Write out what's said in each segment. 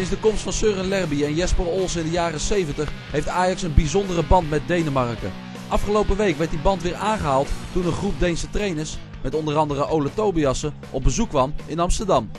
Sinds de komst van Søren Lerby en Jesper Olsen in de jaren 70 heeft Ajax een bijzondere band met Denemarken. Afgelopen week werd die band weer aangehaald toen een groep Deense trainers, met onder andere Ole Tobiassen, op bezoek kwam in Amsterdam.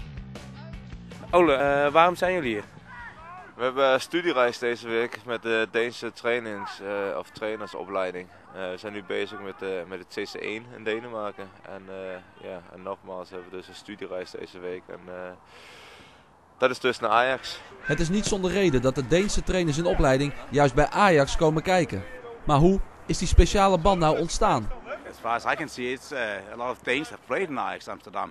Ole, waarom zijn jullie hier? We hebben een studiereis deze week met de Deense trainersopleiding. We zijn nu bezig met het CC1 in Denemarken. En nogmaals hebben we dus een studiereis deze week. Dat is dus naar Ajax. Het is niet zonder reden dat de Deense trainers in opleiding juist bij Ajax komen kijken. Maar hoe is die speciale band nou ontstaan? As far as I can see, it's a lot of Danes have played in Ajax Amsterdam,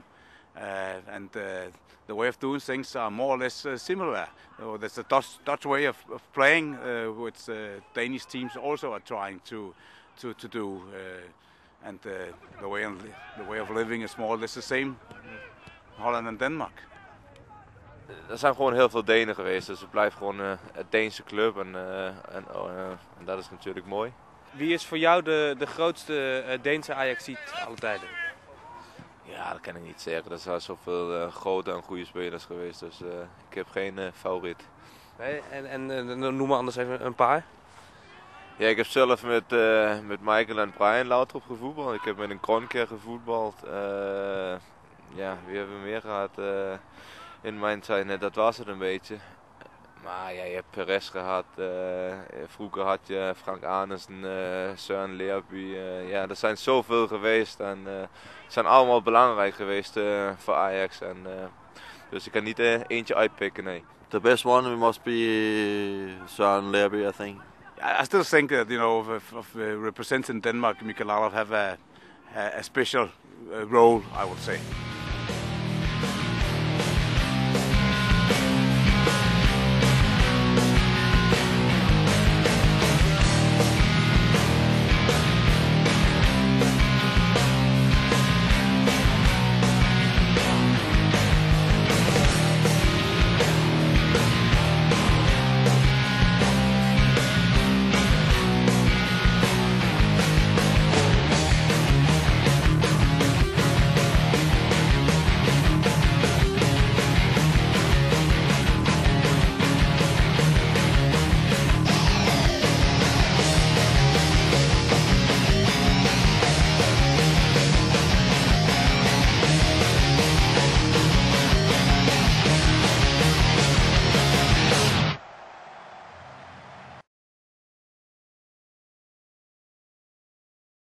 the way of doing things are more or less similar. There's the Dutch way of playing, which Danish teams also are trying to do, the way of living is more or less the same. Holland and Denmark. Er zijn gewoon heel veel Denen geweest, dus het blijft gewoon een Deense club en dat is natuurlijk mooi. Wie is voor jou de grootste Deense Ajaxiet alle tijden? Ja, dat kan ik niet zeggen. Er zijn zoveel grote en goede spelers geweest, dus ik heb geen favoriet. Nee, en noem maar anders even een paar. Ja, ik heb zelf met Michael en Brian Laudrup gevoetbald. Ik heb met een Kroenke gevoetbald. Wie hebben we meer gehad in mijn tijd? Nee, dat was het een beetje. Maar ja, je hebt Perez gehad, vroeger had je Frank Arnesen, Søren Lerby. Er zijn zoveel geweest en ze zijn allemaal belangrijk geweest voor Ajax. Dus ik kan niet eentje uitpikken, nee. The best one must be Søren Lerby, I think. Yeah, I still think that of representing Denmark, Michael Laudrup have a special role, I would say.